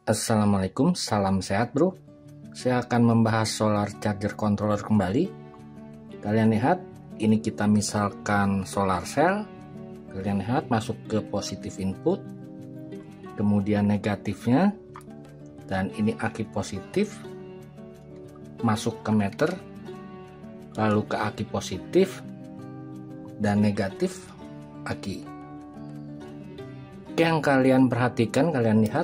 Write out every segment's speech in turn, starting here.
Assalamualaikum, salam sehat bro. Saya akan membahas solar charger controller kembali. Kalian lihat, ini kita misalkan solar cell. Kalian lihat masuk ke positif input, kemudian negatifnya, dan ini aki positif, masuk ke meter, lalu ke aki positif, dan negatif aki. Oke, yang kalian perhatikan, kalian lihat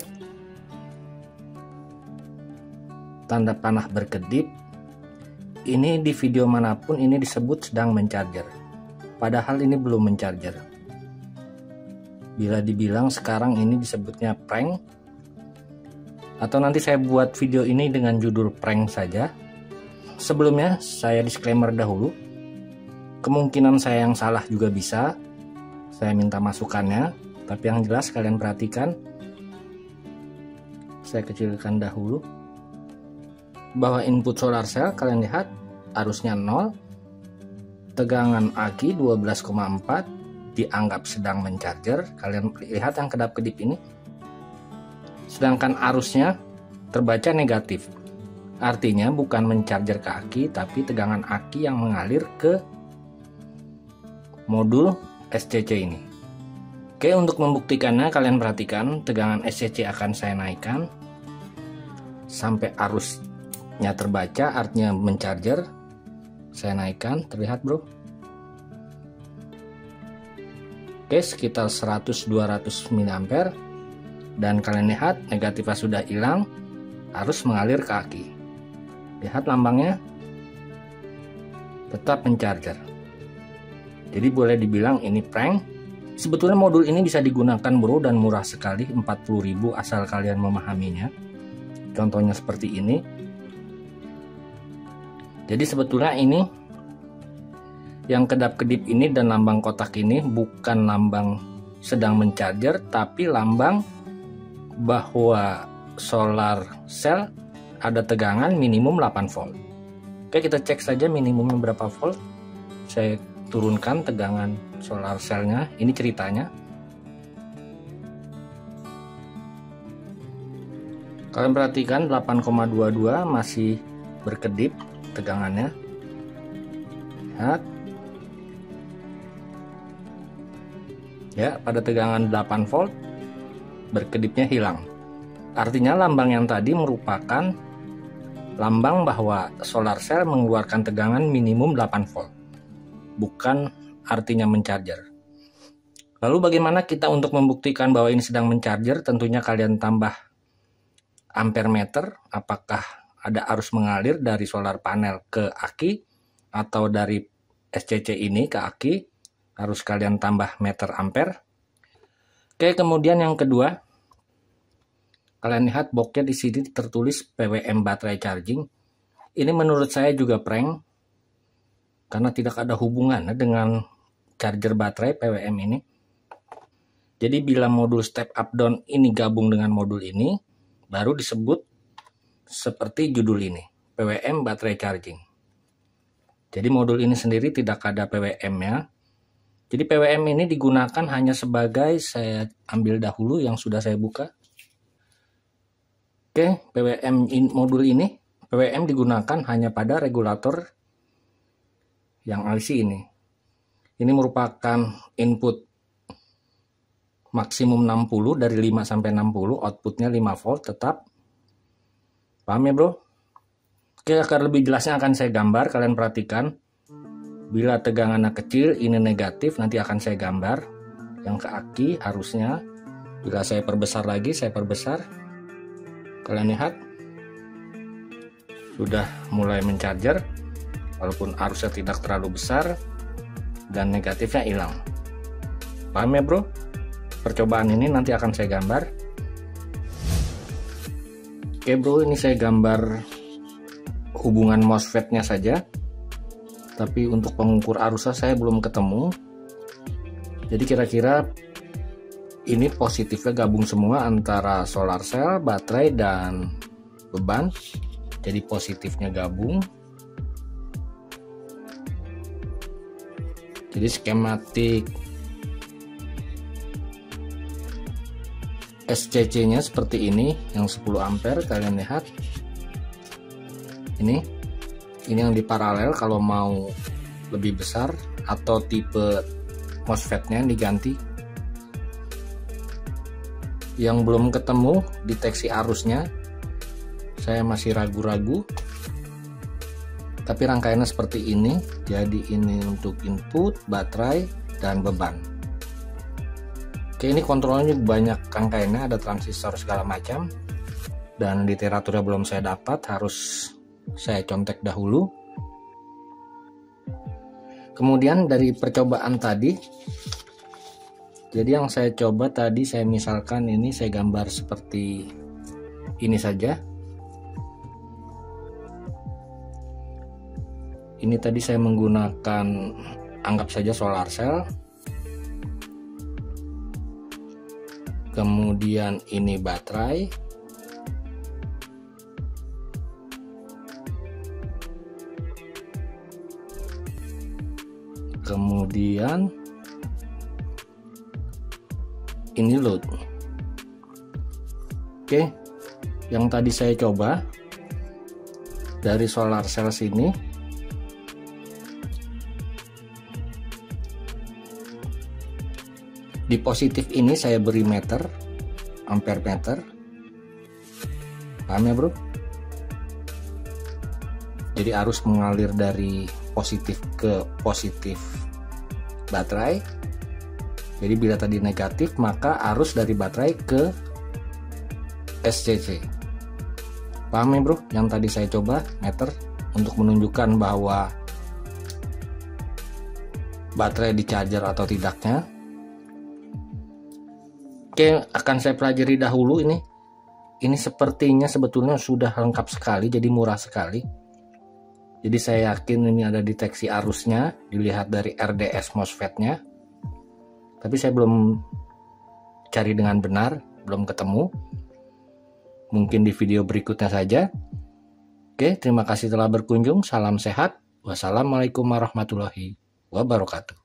tanda panah berkedip. Ini di video manapun ini disebut sedang mencharger, padahal ini belum mencharger. Bila dibilang sekarang ini disebutnya prank, atau nanti saya buat video ini dengan judul prank saja. Sebelumnya saya disclaimer dahulu, kemungkinan saya yang salah juga bisa, saya minta masukannya, tapi yang jelas kalian perhatikan. Saya kecilkan dahulu bahwa input solar cell, kalian lihat arusnya 0, tegangan aki 12,4, dianggap sedang mencharger. Kalian lihat yang kedap-kedip ini, sedangkan arusnya terbaca negatif, artinya bukan mencharger ke aki, tapi tegangan aki yang mengalir ke modul SCC ini. Oke, untuk membuktikannya kalian perhatikan, tegangan SCC akan saya naikkan sampai arusnya terbaca, artinya mencharger. Saya naikkan, terlihat bro. Oke, sekitar 100-200 mA, dan kalian lihat negatifnya sudah hilang, arus mengalir ke aki. Lihat lambangnya tetap mencharger. Jadi boleh dibilang ini prank. Sebetulnya modul ini bisa digunakan bro, dan murah sekali, 40.000 asal kalian memahaminya. Contohnya seperti ini. Jadi sebetulnya ini yang kedap-kedip ini dan lambang kotak ini bukan lambang sedang mencharger, tapi lambang bahwa solar cell ada tegangan minimum 8 volt. Oke, kita cek saja minimumnya berapa volt. Saya turunkan tegangan solar cellnya. Ini ceritanya. Kalian perhatikan 8,22 masih berkedip tegangannya. Lihat. Ya, pada tegangan 8 volt berkedipnya hilang. Artinya lambang yang tadi merupakan lambang bahwa solar cell mengeluarkan tegangan minimum 8 volt, bukan artinya mencharger. Lalu bagaimana kita untuk membuktikan bahwa ini sedang mencharger? Tentunya kalian tambah ampere meter, apakah ada arus mengalir dari solar panel ke aki atau dari SCC ini ke aki. Harus kalian tambah meter ampere. Oke, kemudian yang kedua, kalian lihat boxnya di sini tertulis PWM baterai charging. Ini menurut saya juga prank, karena tidak ada hubungannya dengan charger baterai PWM ini. Jadi bila modul step up down ini gabung dengan modul ini, baru disebut seperti judul ini, PWM baterai charging. Jadi modul ini sendiri tidak ada PWM-nya. Jadi PWM ini digunakan hanya sebagai, saya ambil dahulu yang sudah saya buka. Oke, PWM modul ini, PWM digunakan hanya pada regulator yang IC ini. Ini merupakan input maksimum 60, dari 5 sampai 60, outputnya 5 volt tetap. Paham ya bro? Oke, agar lebih jelasnya akan saya gambar, kalian perhatikan. Bila tegangannya kecil, ini negatif, nanti akan saya gambar. Yang ke aki harusnya, bila saya perbesar lagi, saya perbesar. Kalian lihat, sudah mulai mencharger, walaupun arusnya tidak terlalu besar, dan negatifnya hilang. Paham ya bro? Percobaan ini nanti akan saya gambar. Oke bro, ini saya gambar hubungan MOSFET-nya saja. Tapi untuk pengukur arusnya saya belum ketemu. Jadi kira-kira ini positifnya gabung semua antara solar cell, baterai, dan beban. Jadi positifnya gabung. Jadi skematik SCC-nya seperti ini, yang 10 ampere. Kalian lihat ini yang di paralel kalau mau lebih besar, atau tipe MOSFET-nya diganti. Yang belum ketemu deteksi arusnya, saya masih ragu-ragu, tapi rangkaiannya seperti ini. Jadi ini untuk input, baterai, dan beban. Oke, ini kontrolnya banyak rangkaiannya, ada transistor segala macam, dan literaturnya belum saya dapat, harus saya contek dahulu. Kemudian dari percobaan tadi, jadi yang saya coba tadi, saya misalkan ini saya gambar seperti ini saja. Ini tadi saya menggunakan, anggap saja solar cell. Kemudian ini baterai. Kemudian ini load. Oke, yang tadi saya coba dari solar cell sini, di positif ini saya beri meter, ampere meter. Paham ya bro? Jadi arus mengalir dari positif ke positif baterai. Jadi bila tadi negatif, maka arus dari baterai ke SCC. Paham ya bro? Yang tadi saya coba meter untuk menunjukkan bahwa baterai di charger atau tidaknya. Oke, akan saya pelajari dahulu ini. Ini sepertinya sebetulnya sudah lengkap sekali, jadi murah sekali. Jadi saya yakin ini ada deteksi arusnya, dilihat dari RDS MOSFET-nya. Tapi saya belum cari dengan benar, belum ketemu. Mungkin di video berikutnya saja. Oke, terima kasih telah berkunjung. Salam sehat. Wassalamualaikum warahmatullahi wabarakatuh.